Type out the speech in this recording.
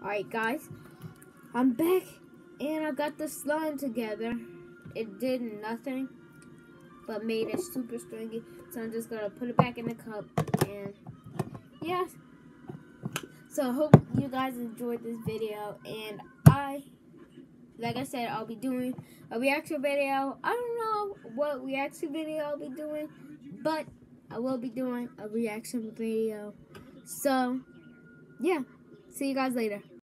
Alright guys, I'm back and I got the slime together. It did nothing but made it super stringy. So I'm just gonna put it back in the cup and yeah. So I hope you guys enjoyed this video, and like I said, I'll be doing a reaction video. I don't know what reaction video I'll be doing, but I will be doing a reaction video. So yeah, see you guys later.